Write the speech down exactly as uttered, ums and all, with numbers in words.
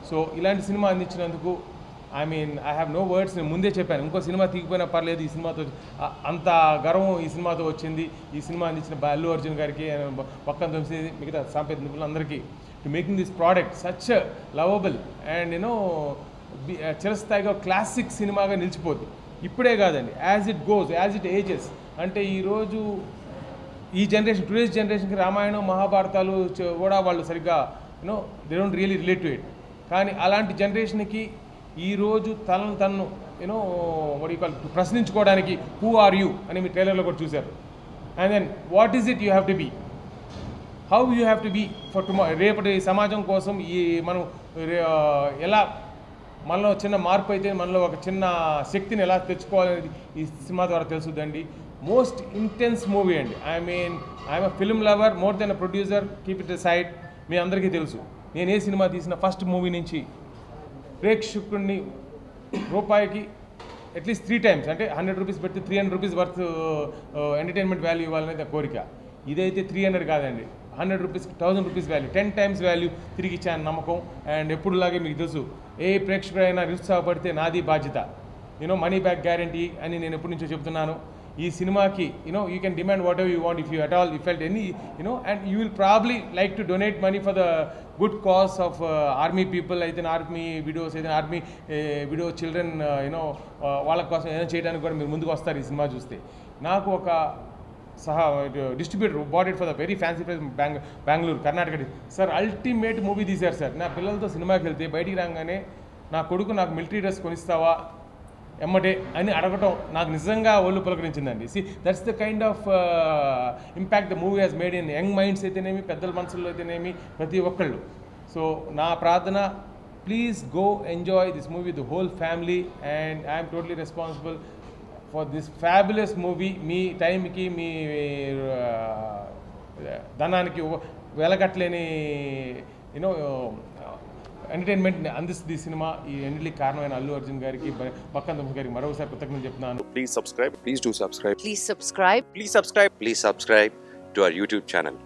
So ఇలాంటి సినిమా అందించినందుకు I mean I have no words. నేను ముందే చెప్పాను, ఇంకో సినిమా తీగిపోయినా పర్లేదు, ఈ సినిమాతో అంత గర్వం ఈ సినిమాతో వచ్చింది. ఈ సినిమా అందించిన అల్లు అర్జున్ గారికి, పక్కన తొమ్మిది మిగతా సాంకేతిక నిపుణులందరికీ to making this product such lovable and you know చిరస్థాయిగా క్లాసిక్ సినిమాగా నిలిచిపోద్ది. ఇప్పుడే కాదండి, as it goes, as it ages. అంటే ఈరోజు ఈ జనరేషన్, టుడేస్ జనరేషన్కి రామాయణం మహాభారతాలు కూడా వాళ్ళు సరిగ్గా you know they don't really relate to it. కానీ అలాంటి జనరేషన్కి ఈరోజు తనను తను యూనో వాడి ప్రశ్నించుకోవడానికి హూ ఆర్ యూ అని మీ ట్రైలర్లో కూడా చూశారు. And then what is it you have to be, how you have to be for టుమా రేపటి సమాజం కోసం ఈ మనం ఎలా మనలో చిన్న మార్పు అయితే మనలో ఒక చిన్న శక్తిని ఎలా తెచ్చుకోవాలనేది ఈ సినిమా ద్వారా తెలుసుదండి. మోస్ట్ ఇంటెన్స్ మూవీ అండి. I mean I'm a film lover more than a producer, keep it side. మీ అందరికీ తెలుసు నేను ఏ సినిమా తీసిన ఫస్ట్ మూవీ నుంచి ప్రేక్షకుడిని రూపాయికి అట్లీస్ట్ త్రీ టైమ్స్ అంటే హండ్రెడ్ రూపీస్ పెడితే three hundred rupees worth entertainment value ఇవ్వాలనేది కోరిక. ఇదైతే త్రీ హండ్రెడ్ కాదండి, hundred rupees thousand rupees value, ten times value తిరిగి ఇచ్చాను నమ్మకం. అండ్ ఎప్పుడులాగే మీకు తెలుసు, ఏ ప్రేక్షకుడైనా నిరుత్సాహపడితే నాది బాధ్యత, యూనో మనీ బ్యాక్ గ్యారంటీ అని నేను ఎప్పటి నుంచో చెప్తున్నాను. ఈ సినిమాకి you know you can demand whatever you want if you at all you felt any you know and you will probably like to donate money for the good cause of army people, అయితే army widows, అయితే army widow children you know వాళ్ళ కోసం ఏదైనా చేయడానికి కూడా మీరు ముందుకు వస్తారు ఈ సినిమా చూస్తే. నాకు ఒక సహా distributor bought it for the very fancy price బ్యాంగ్ Bengaluru Karnataka sir, ultimate movie తీశారు సార్. నా పిల్లలతో సినిమాకి వెళ్తే బయటికి రాగానే నా కొడుకు నాకు మిలిటరీ డ్రెస్ కొనిస్తావా ఎమ్మటే అని అడగటం నాకు నిజంగా ఒళ్ళు పులకరించిందండి. See that's the kind of impact the movie has made in young minds అయితేనేమి, పెద్దల మనసుల్లో అయితేనేమి, ప్రతి ఒక్కళ్ళు. సో నా ప్రార్థన, please go enjoy this movie the whole family and I'm totally responsible for this fabulous movie. మీ టైంకి మీ ధనానికి వెలగట్లేని యూనో ఎంటర్టైన్మెంట్ అందిస్తుంది ఈ సినిమా. ఈ ఎన్నిటికి కారణమైన అల్లు అర్జున్ గారికి, పక్కన తొమ్మిది గారికి మరొకసారి కృతజ్ఞతలు చెప్తున్నాను. Please subscribe. Please do subscribe. Please subscribe. Please subscribe. Please subscribe to our YouTube channel.